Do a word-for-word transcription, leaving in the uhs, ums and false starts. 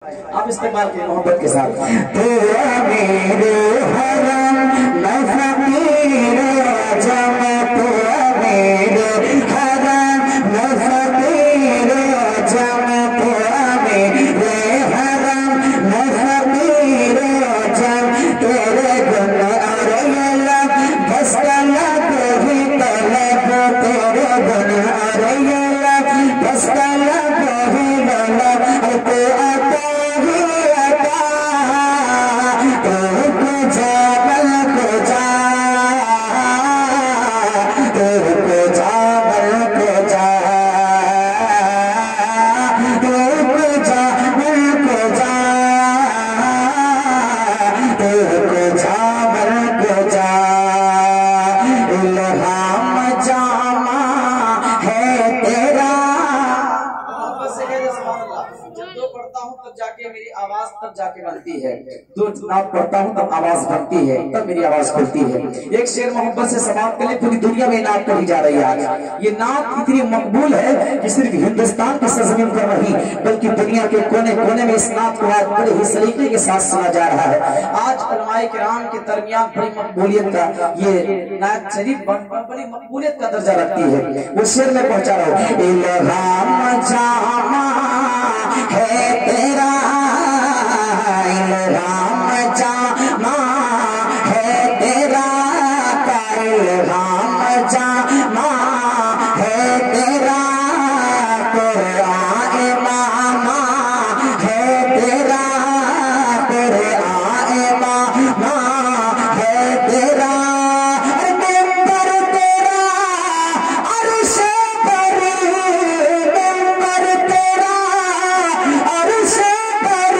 آپ استعمال کی محبت کے ساتھ تو میرے حرم میں فقیر جم تو میرے حرم میں فقیر جم تو میرے حرم میں فقیر جم تیرے گن اور یہ لب بس طلب ہی طلب تیرے گن اور یہ لب بس طلب ہی طلب تو تب جا کے بنتی ہے تو نام پڑھتا ہوں تب آواز بنتی ہے تب میری آواز کھلتی ہے۔ ایک شعر محبت سے سماعت کریں، پوری دنیا میں نعت پڑھی جا رہی ہے۔ یہ نعت اتنی مقبول ہے کہ صرف ہندوستان کی سرزمین پر نہیں بلکہ دنیا کے کونے کونے میں اس نعت کو آج بڑے ہی سلیقے کے ساتھ سنا جا رہا ہے۔ آج علماء کرام کے درمیان بڑی مقبولیت کا یہ نعت شریف بڑی مقبولیت کا درجہ رکھتی ہے۔ وہ شعر میں پہنچا رہا ہوں، الہام جامع ہے تیرا الہام جامع ہے تیرا الہام جامع ہے تیرا قرآن امام ہے تیرا قرآن امام ہے تیرا ممبر تیرا عرش پر ممبر تیرا عرش پر